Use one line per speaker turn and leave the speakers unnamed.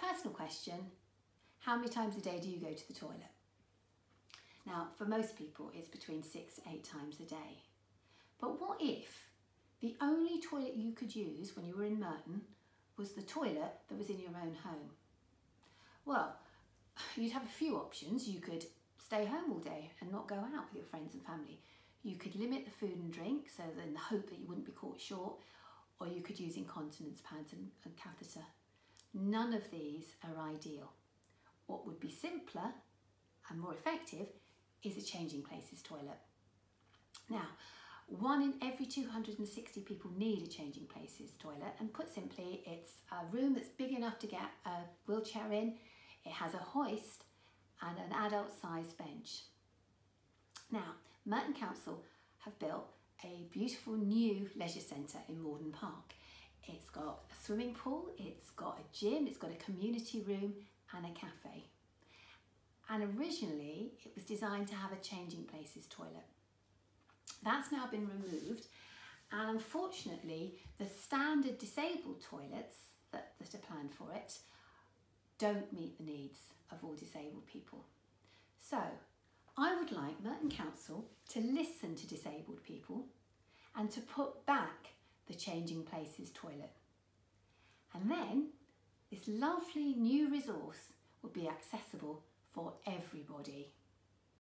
Personal question, how many times a day do you go to the toilet? Now, for most people, it's between 6 to 8 times a day. But what if the only toilet you could use when you were in Merton was the toilet that was in your own home? Well, you'd have a few options. You could stay home all day and not go out with your friends and family. You could limit the food and drink, so that in the hope that you wouldn't be caught short, or you could use incontinence pads and catheter. None of these are ideal. What would be simpler and more effective is a changing places toilet. Now, 1 in every 260 people need a changing places toilet, and put simply, it's a room that's big enough to get a wheelchair in. It has a hoist and an adult-sized bench. Now, Merton Council have built a beautiful new leisure centre in Morden Park. It's got a swimming pool, it's got a gym, it's got a community room and a cafe. And originally it was designed to have a changing places toilet. That's now been removed, and unfortunately the standard disabled toilets that are planned for it don't meet the needs of all disabled people. So I would like Merton Council to listen to disabled people and to put back the changing places toilet. And then this lovely new resource will be accessible for everybody.